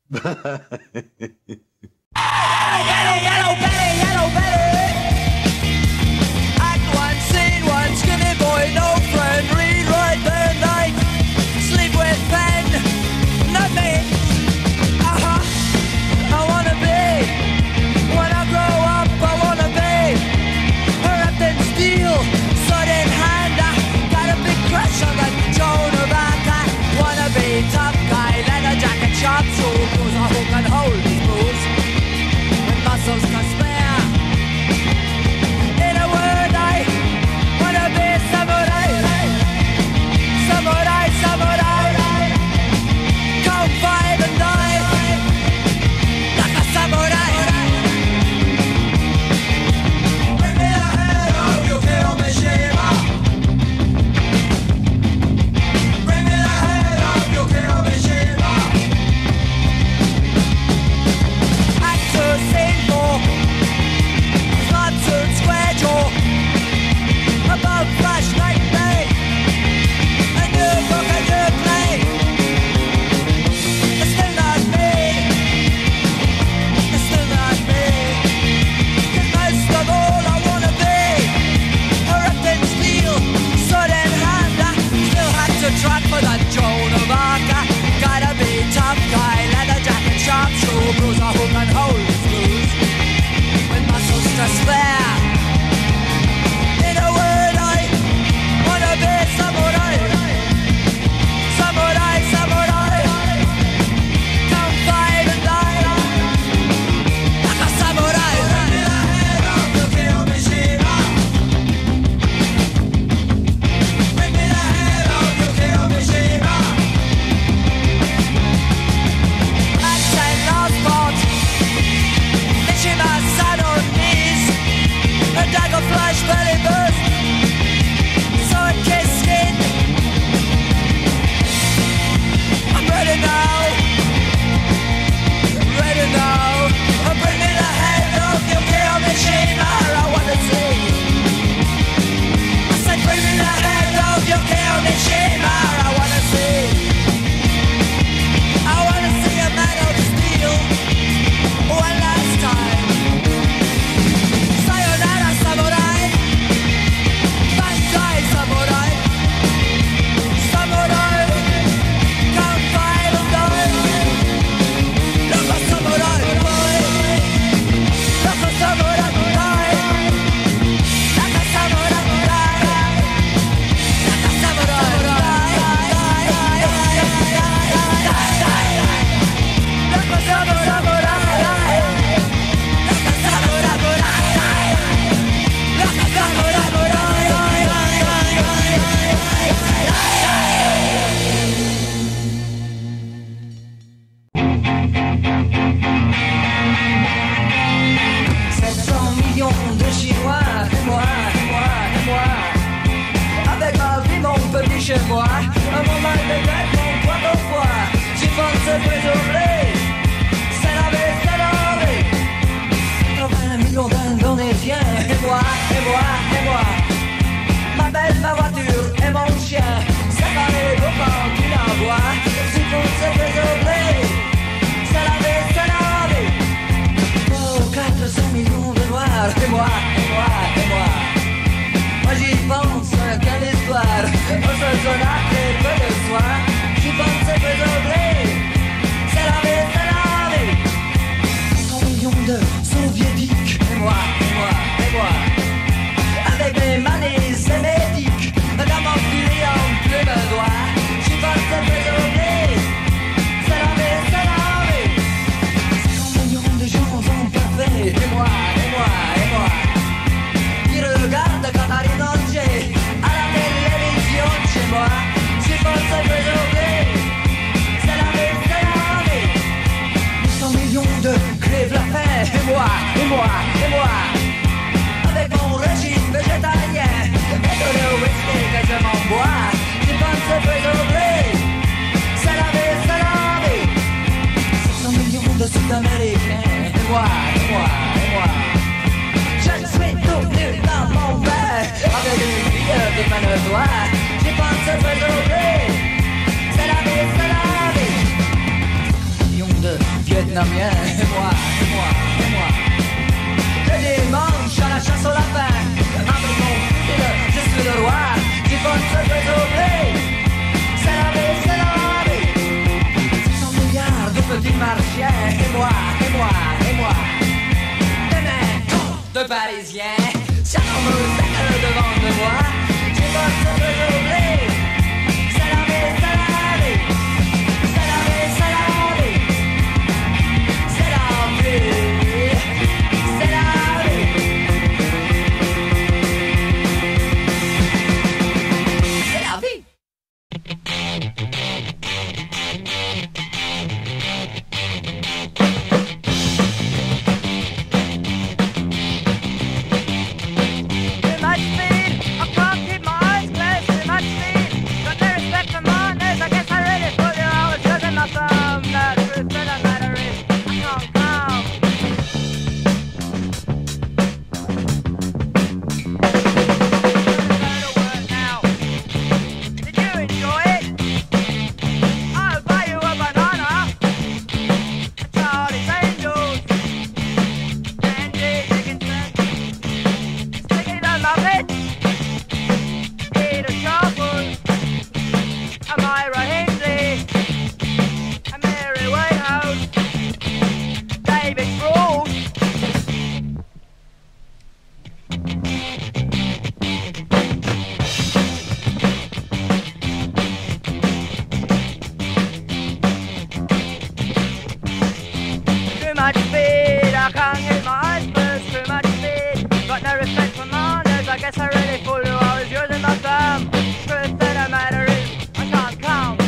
Yellow belly. Act one, scene one, skinny boy, no friend. Read, write, day and night. Sleep with pen, not me. I wanna be. When I grow up, I wanna be. Wrapped in steel, sword in hand. I got a big crush on that Joan of Arc. I wanna be tough guy, leather jacket, sharp shoes. I hope I can hold these moves. Muscles can spare. In a word, I wanna be samurai. Samurai, samurai. Count five and die like a samurai. Bring me the head of Yukio Mishima. Bring me the head of Yukio Mishima. Actor scene square jaw above flash night day. A new book, a new play. It's still not me. It's still not me. 'Cause most of all I wanna be wrapped in steel, sword in hand. I still had to track for that Joan of Arc. I gotta be tough guy, leather jacket, sharp shoe, bruise a hook and hold the screws. With muscles to spare. In a word, I wanna be samurai. Samurai, samurai. Count five and die like a samurai. Bring me the head of Yukio Mishima. Bring me the head of Yukio Mishima. Accent last part. Mishima sat on knees. A dagger flash, belly burst. Sword kiss skin. I'm ready now. Ready now. Bring me the head of Yukio Mishima. I wanna see. I said bring me the head of Yukio Mishima. I wanna see. I wanna see a man of steel one last time. Sayonara samurai. Bandai samurai. Samurai. Count five and die like a samurai boy. Like a samurai boy. Like a samurai boy. Like a samurai boy. Like a samurai boy. Chez moi, un moment de tête, mon poids au foie. J'y pense désolé, c'est lavé, c'est lavé. 80 millions d'Indonésiens, et moi, et moi, et moi. Ma belle, ma voiture et mon chien, séparés au camp d'une envoi. J'y pense désolé, c'est lavé, c'est lavé. Oh, 400 millions de noirs, et moi, et moi, et moi. Moi j'y pense, quelle histoire. On se sonate et peu de soin. J'y pense, c'est peu d'oublier. C'est la vie, c'est la vie. 100 millions de soviétiques. Et moi, et moi, et moi. Avec mes manies et mes tics. Dans mon fusil en plume de doigt. J'y pense, c'est peu d'oublier. C'est la vie, c'est la vie. 100 millions de gens ont pas fait. Et moi, et moi, et moi. Qui regarde quand arrive danger à la télévision chez moi. J'y pense que j'oublie. C'est la vie, c'est la vie. 100 millions de crèvent la faim. Et moi, et moi, et moi. Avec mon régime végétalien et de le whisky que je m'embois. J'y pense que j'oublie. C'est la vie, c'est la vie. 100 millions de Sud-Américains. Et moi, et moi, et moi. Je suis tout nu dans mon verre avec une fille qui me le doit. J'y pense que j'oublie. C'est la vie, c'est la vie. 100 millions de vietnamien. Et moi, et moi, et moi. Le dimanche à la chasse au lapin, avec mon fil, je suis le roi. Du bon se résoudre. C'est la vie, c'est la vie. 600 milliards de petits marchiens. Et moi, et moi, et moi. Des mecs de Parisiens. Si on me fait devant de moi, du bon se résoudre. C'est la vie, c'est la vie. C'est la vie, c'est la vie. C'est la vie. C'est la vie. C'est la vie. Too much speed, I can't keep my eyes closed. Too much speed, got no respect for manners. I guess I really thought you I was using my thumb. The truth of the matter is, I can't count. Go to work now. Did you enjoy it? I'll buy you a banana, a Charlie's Angels, Andy Dickinson. Sticking on my bed, Peter Sharple, a Myra Hindley, a Mary Whitehouse, David Sproul. Too much speed, I can't get my eyes closed. Too much speed, got no respect for manners. I guess I really fooled you, I was using my thumb. Truth of the matter is, I can't count.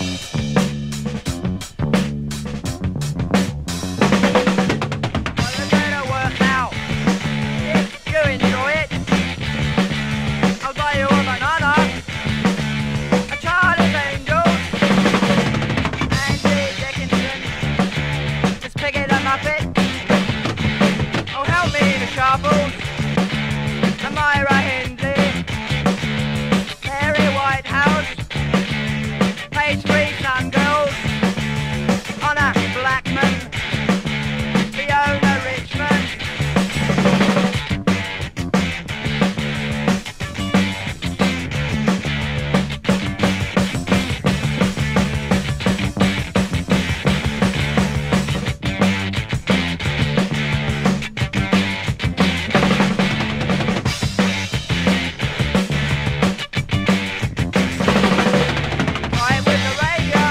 Well, I better work now. If you enjoy it, I'll buy you a banana, a Charlie's Angels, Andy Dickinson. Just pick it up my bit. Oh, help me, the Sharples, the Myra Hindley, Mary Whitehouse, Page 3 Sun Girls, Honor Blackman, Fiona Richmond. Right with the radio.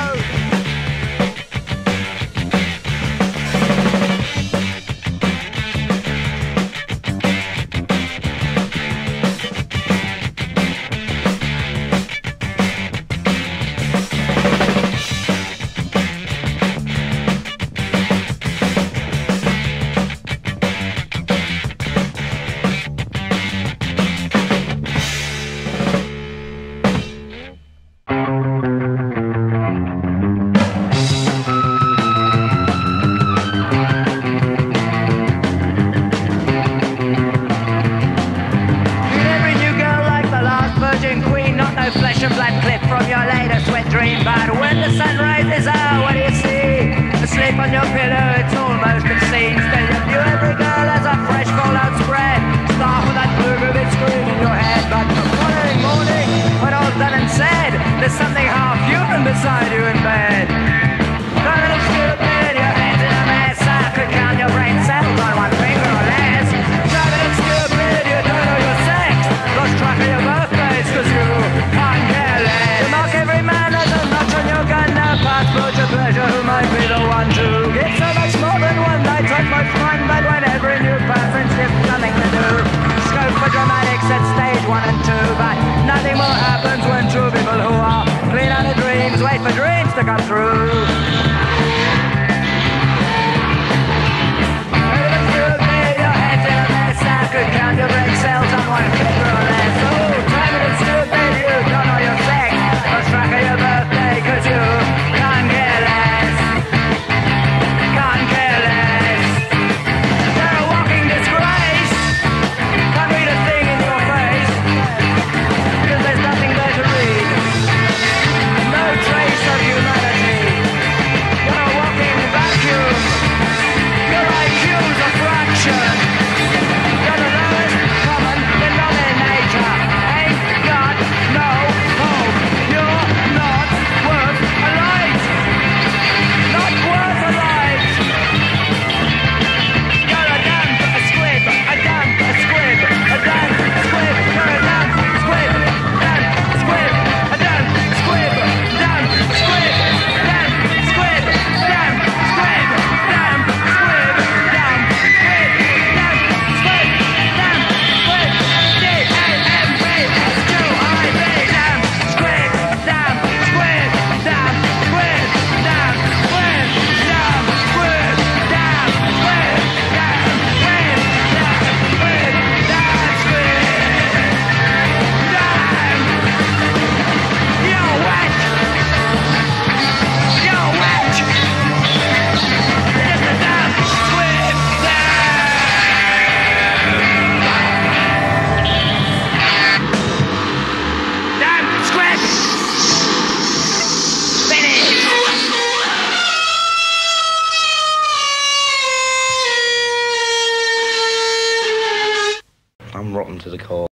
Treat every new girl like the last virgin queen, not no flesh and blood clip from your latest wet dream. But when the sun rises out, what do you see? Asleep on your pillow, it's almost obscene. Still you view every girl as a fresh fallout spread. Start with that blue vivid scream in your head. But the following morning, when all's done and said, there's something half human beside you in bed. Don't look stupid, your head's in a mess. I could count your brain cells on one finger or less. Don't look stupid, you don't know your sex. Lost track of your birthdays, cause you can't care less. You mark every man as a notch on your gun. Now passport your pleasure, who might be the one to get so much more than one night so much fun. But when every new person's gives nothing to do, scope for dramatics at stage 1 and 2. But nothing more happens when two people who are clean out of dreams wait for dreams to come through. Your head's in a mess. I could count your brain cells on one finger or less. Oh, time it is stupid, you don't know your sex. Lost track of your birthday, cause you can't care less. Can't care less. You're a walking disgrace. Can't read a thing in your face, cause there's nothing there to read. No trace of humanity. to the call.